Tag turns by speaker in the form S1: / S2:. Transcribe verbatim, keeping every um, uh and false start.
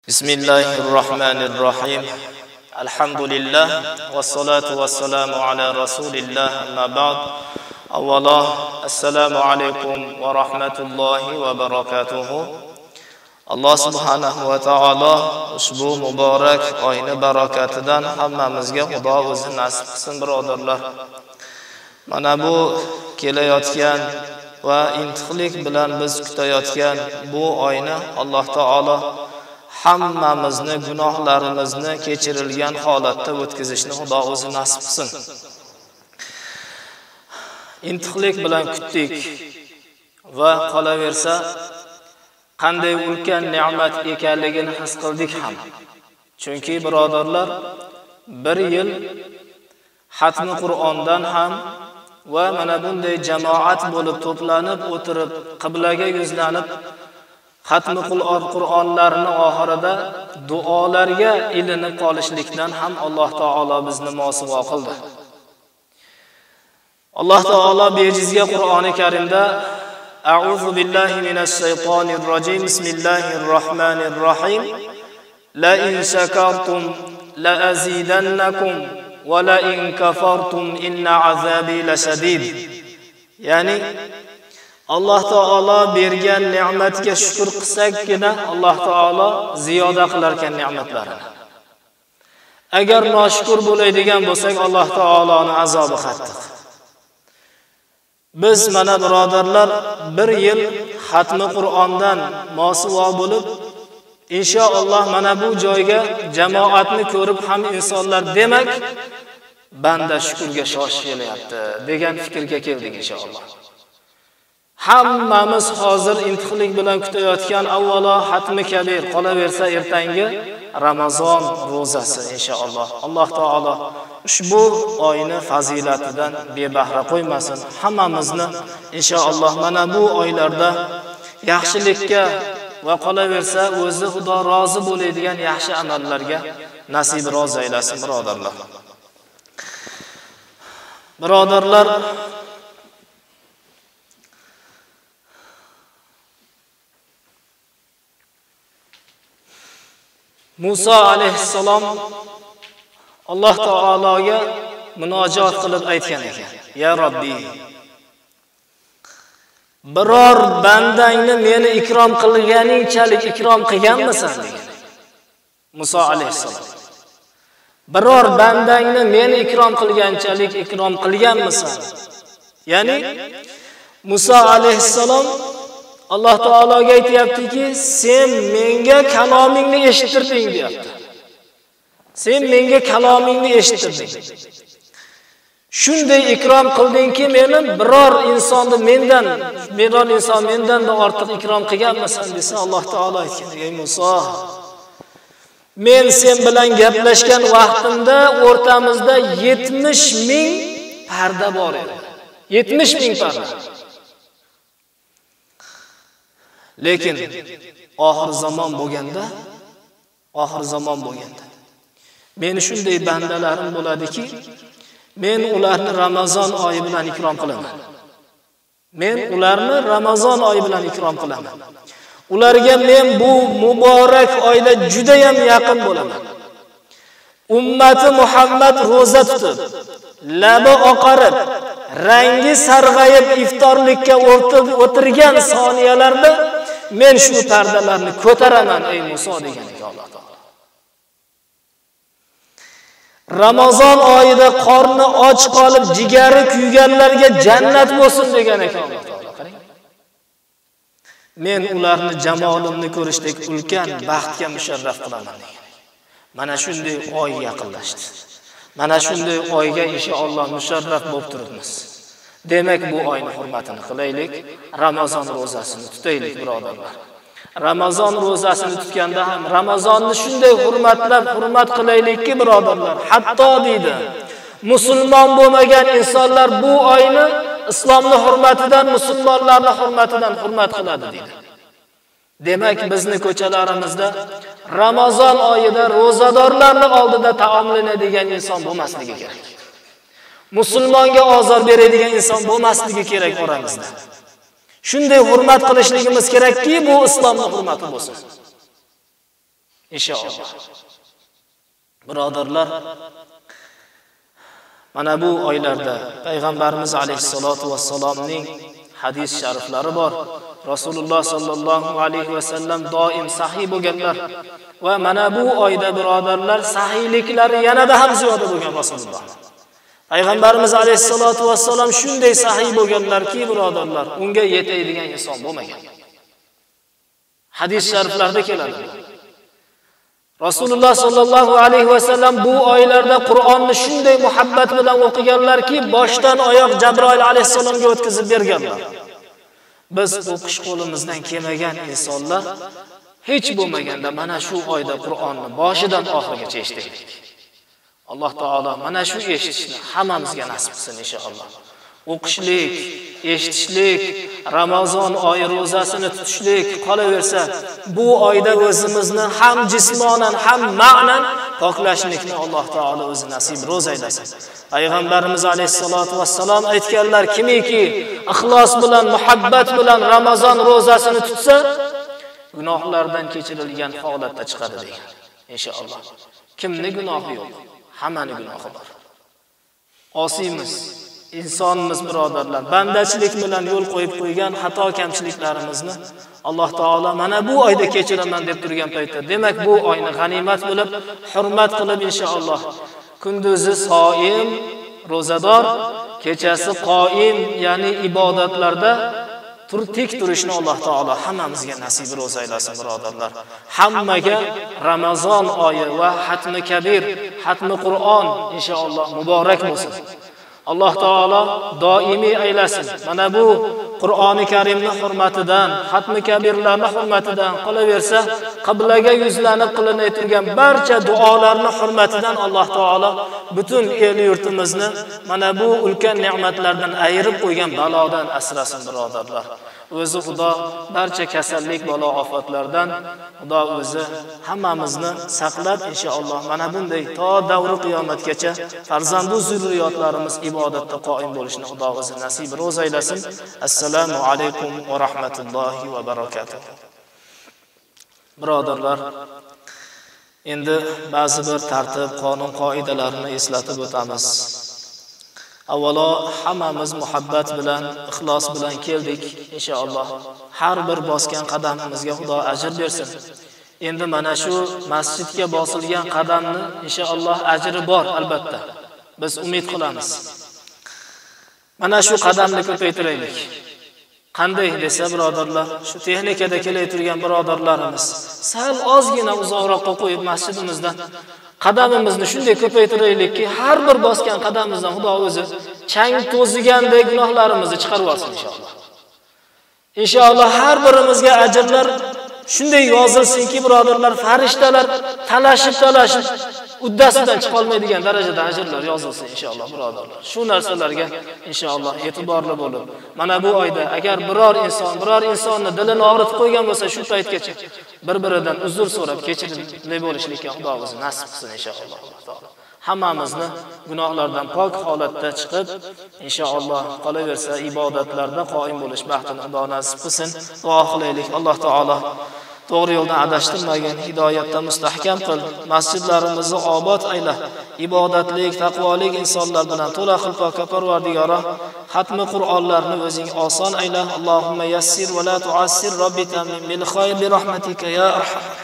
S1: Bismillahirrahmanirrahim. Alhamdulillah wassalatu wassalamu ala Rasulillah. Amma ba'd. Avvalo assalomu alaykum va rahmatullohi va barakatuh. Alloh subhanahu va taolo ushbu muborak oyni barakatidan hammamizga Xudo o'zi nasib qilsin, birodarlar. Mana bu kelayotgan va intiqlik bilan biz kutayotgan bu oyni Alloh taolo hammamizni gunohlarimizni kechirilgan holatda o'tkazishni Xudo o'zi nasib qilsin. Intiqlik bilan kutdik va qolaversa qanday ulkan ne'mat ekanligini his qildik ham. Chunki birodarlar, bir yil xatmi Qur'ondan ham va mana bunday jamoat bo'lib to'planib o'tirib qiblaga yuzlanib xatmi Qur'onlarni oxirida duolarga ilinib qolishlikdan ham Alloh taolo bizni mosuvo qildi. Alloh taolo bejizga Qur'oni Karimda A'udhu billahi minash shaytonir rojim. Bismillahir rohmanir rohim. La in shakartum la azidannakum va la in kafartum inna azabi lashadid. Ya'ni Alloh taolo bergan ne'matga shukr qilsakgina Alloh taolo ziyoda qilar ekan ne'matlarini. Agar noshukr bo'ladigan bo'lsak, Alloh taoloning azobi qattiq. Biz mana birodarlar bir yil xatmi Qur'ondan mosuvo bo'lib, inshaalloh mana bu joyga jamoatni ko'rib ham insonlar demak, banda shukurga shoshilayapti degan fikrga keldik inshaalloh. Hammamiz hozir intiqlik bilan kutayotgan avvalo xatmi kabir, qolaversa ertangi Ramazon ro'zasi inshaalloh. Alloh taolo ushbu oyni fazilatidan bebahra qo'ymasin. Hammamizni inshaalloh mana bu oylarda yaxshilikka va qolaversa o'zi Xudo rozi bo'ladigan yaxshi amallarga nasib rozi aylasin, birodarlar. Birodarlar, Musa alayhissalom Alloh taologa munojat qilib aytgan ekan: "Ya Robbi, biror bandangni meni ikrom qilganingchalik ikrom qilganmisan?" degan. Musa alayhissalom: "Biror bandangni meni ikrom qilganchalik ikrom qilganmisan?" Ya'ni Musa alayhissalom Alloh taologa aytayaptiki, sen menga kalomingni eshittirding deyapti. Sen menga kalomingni eshittirding. Shunday ikrom qildingki, meni biror insonni mendan, biror inson mendan da ortiq ikrom qilganmisan desa, Alloh taolo aytgan: "Ey Musa, men sen bilan gaplashgan vaqtimda o'rtamizda yetmish ming parda bor edi. yetmish ming parda. Lekin oxir zamon bo'lganda, oxir zamon bo'lganda meni shunday bandalarim bo'ladiki, men ularni Ramazon oyi bilan ikrom qilaman. Men ularni Ramazon oyi bilan ikrom qilaman. Ularga men bu muborak oyda juda ham yaqin bo'laman. Ummati Muhammad roza tutib, labi oqarib, rangi sarg'ayib iftorlikka o'tirgan soniyalarda men shu pardalarni ko'taraman ey Muso degan ekan Alloh taolo. Ramazon oyida qorni och qolib, jigari kuyganlarga jannat bo'lsin degan ekan Alloh taolo. Qarang. Men ularni jamolimni ko'rishdek ulkan baxtga musharraf qilaman degan. Mana shunday oy yaqinlashdi. Mana shunday oyga inshaalloh musharraf bo'lib turibmiz. Demak, bu oyni hurmatini qilaylik, Ramazon ro'zasini tutaylik, birodarlar. Ramazon ro'zasini tutganda ham Ramazonni shunday hurmatlab, hurmat qilaylikki, birodarlar, hatto deydi, musulmon bo'lmagan insonlar bu oyni islomning hurmatidan, musulmonlarning hurmatidan hurmat qiladi deydi. Demak, bizni ko'chalarimizda Ramazon oyida ro'zadorlarning oldida taomlanadigan inson bo'lmasligi kerak. Musulmonga ozor beradigan inson bo'lmasligi kerak oramizda. Shunday hurmat qilishligimiz kerakki, bu islomning hurmati bo'lsin. inshaalloh. Birodarlar, mana bu oylarda payg'ambarimiz alayhisolatu vassalomning hadis shariflari bor. Rasululloh sallallohu alayhi vasallam doim sahih bo'lganlar va mana bu oyda birodarlar sahihliklari yanada ham ziyoda bo'lgan Rasululloh. Payg'ambarimiz alayhisolatu vassalom shunday sahih bo'lganlarki, birodarlar, unga yetadigan inson bo'lmagan. Hadis shariflarda keladi. Rasululloh sallallohu alayhi vasallam bu oylarda Qur'onni shunday muhabbat bilan o'qiganlarki, boshdan oyoq Jabroil alayhisalomga o'tkazib berganlar. Biz o'qish qo'limizdan kelmagan insonlar hech bo'lmaganda mana shu oyda Qur'onni boshidan oxirigacha eshitdik. Alloh taolo mana shu eshitishni hammamizga nasib qilsin inshaalloh. O'qishlik, eshitishlik, Ramazon oyi ro'zasini tutishlik qolaversa, bu oyda o'zimizni ham jismonan ham ma'nan poklashlikni Alloh taolo o'zi nasib ro'z aylasin. Payg'ambarimiz alayhisolatu vassalom aytganlar, kimiki ixlos bilan, muhabbat bilan Ramazon ro'zasini tutsa, gunohlardan kechirilgan holatda chiqadi degan. Inshaalloh. Kimning gunohi yo'q? Hammaning gunohi bor. Osiymiz, insonmiz birodarlar. Bandachilik bilan yo'l qo'yib qo'ygan xato kamchiliklarimizni Alloh taolo mana bu oyda kechiraman deb turgan paytda, demak bu oyni g'animat bilib, hurmat qilib inshaalloh kunduzi soim, ro'zador, kechasi qoim, ya'ni ibodatlarda turtik turishni Alloh taolo hammamizga nasib ro'z aylasin birodarlar. Hammaga Ramazon oyi va xatmi kabir, xatmi Qur'on inshaalloh muborak bo'lsin. Alloh taolo doimiy aylasin. Mana bu Qur'oni Karimning hurmatidan, xatmi kabirlarning hurmatidan qolaversa, qiblaga yuzlanib qilinay turgan barcha duolarning hurmatidan Alloh taolo butun el yurtimizni mana bu ulkan ne'matlardan ayirib qo'ygan balodan asrasin birodarlar. O'zi Xudo barcha kasallik, balo, ofatlardan Xudo o'zi hammamizni saqlab inshaalloh mana bunday to davri qiyomatgacha farzandu zurriyotlarimiz ibodatda qoim bo'lishni Xudo o'zi nasib ro'z aylasin. Assalomu alaykum va rahmatullohi va barakatuh. Birodarlar, endi ba'zi bir tartib, qonun qoidalarini eslatib o'tamiz. Avvalo hammamiz muhabbat bilan, ixlos bilan keldik inshaalloh. Har bir bosgan qadamimizga Xudo ajr bersin. Endi mana shu masjidga bosilgan qadamni inshaalloh ajri bor albatta. Biz umid qilamiz. Mana shu qadamni ko'paytiraylik. Qanday desa birodarlar, shu texnikada kelayotgan birodarlarimiz sal ozgina uzoqroqqa qo'yib masjidimizdan qadamimizni shunday ko'paytiraylikki, har bir bosgan qadamimizdan Xudo o'zi chang to'zigandek gunohlarimizni chiqarib olsin inshaalloh. Inshaalloh har birimizga ajrlar shunday yozilsinki, birodarlar, farishtalar talashib talashib uddasidan chiqa olmaydigan darajada ajrlar yozilsin inshaalloh birodarlar. Shu narsalarga inshaalloh e'tiborli bo'lib, mana bu oyda agar biror inson, biror insonni dilini og'ritib qo'ygan bo'lsa, shu paytgacha bir-biridan uzr so'rab kechirimli bo'lishlikka Xudo o'zi nasib qilsin inshaalloh. Hammamizni gunohlardan pok holatda chiqib, inshaalloh qolaversa ibodatlarda qoim bo'lish baxtini Xudo nasib qilsin. Duo qilaylik. Alloh taolo to'g'ri yo'ldan adashtirmagan, hidoyatda mustahkam qil, masjidlarimizni obod ayla, ibodatlik, taqvolik insonlar bilan to'la qil Parvardigoro. Xatmi Qur'onlarni o'zing oson ayla. Allohumma yassir va la tu'assir, robbi tamin bil khayr bi rahmatika ya arham.